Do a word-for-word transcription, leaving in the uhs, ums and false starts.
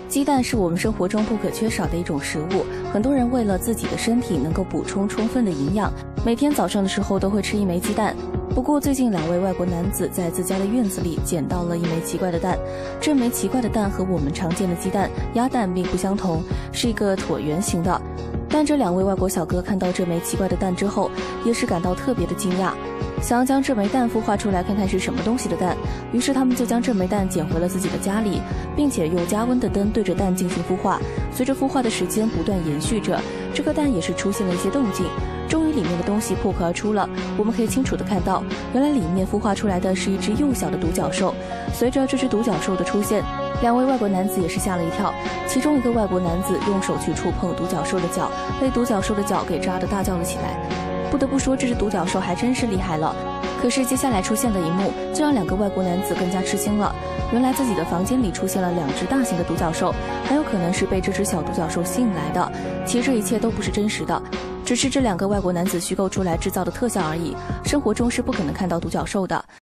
鸡蛋是我们生活中不可缺少的一种食物，很多人为了自己的身体能够补充充分的营养，每天早上的时候都会吃一枚鸡蛋。不过最近两位外国男子在自家的院子里捡到了一枚奇怪的蛋，这枚奇怪的蛋和我们常见的鸡蛋、鸭蛋并不相同，是一个椭圆形的。但这两位外国小哥看到这枚奇怪的蛋之后，也是感到特别的惊讶，想要将这枚蛋孵化出来看看是什么东西的蛋，于是他们就将这枚蛋捡回了自己的家里，并且用加温的灯对着蛋进行孵化。随着孵化的时间不断延续着，这颗蛋也是出现了一些动静，终于里面的东西破壳而出了。我们可以清楚地看到，原来里面孵化出来的是一只幼小的独角兽。随着这只独角兽的出现，两位外国男子也是吓了一跳，其中一个外国男子用手去触碰独角兽的脚，被独角兽的脚给扎得大叫了起来。不得不说，这只独角兽还真是厉害了。可是接下来出现的一幕就让两个外国男子更加吃惊了，原来自己的房间里出现了两只大型的独角兽，很有可能是被这只小独角兽吸引来的。其实这一切都不是真实的，只是这两个外国男子虚构出来制造的特效而已，生活中是不可能看到独角兽的。